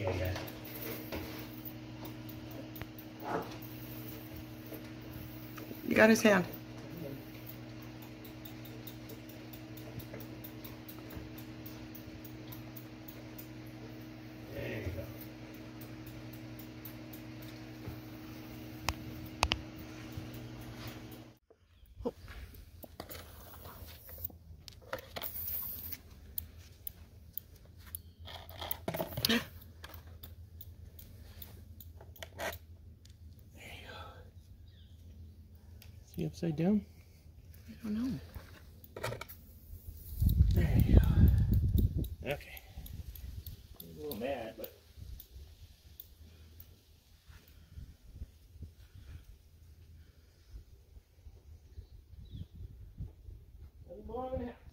yeah. You got his hand. There you go. Is he upside down? I don't know. There you go. Okay. He's a little mad, but. Doesn't belong in the house.